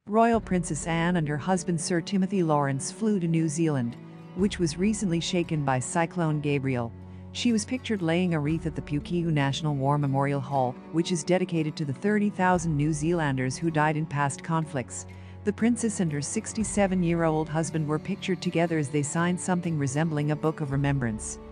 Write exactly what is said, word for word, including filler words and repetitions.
Royal Princess Anne and her husband Sir Timothy Lawrence flew to New Zealand, which was recently shaken by Cyclone Gabrielle. She was pictured laying a wreath at the Pukehu National War Memorial Hall, which is dedicated to the thirty thousand New Zealanders who died in past conflicts. The princess and her sixty-seven-year-old husband were pictured together as they signed something resembling a book of remembrance.